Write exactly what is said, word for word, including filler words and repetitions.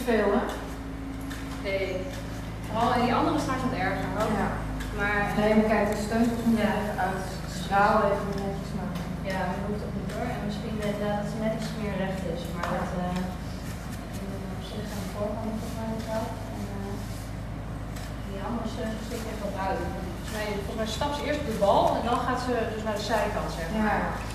veel, hè? Nee. Vooral in die andere staat het erger. Hoor. Ja. Maar, nee, maar kijk, de steun moet ja. even uit. Straal even netjes maken. Ja, dat hoeft ook niet hoor. En misschien inderdaad dat het net iets meer recht is. Maar dat uh, op zich aan de voorkant volgens mij niet wel. En uh, die andere stikt echt wel buiten. Volgens mij, volgens mij stapt ze eerst op de bal en dan gaat ze dus naar de zijkant, zeg maar. Ja.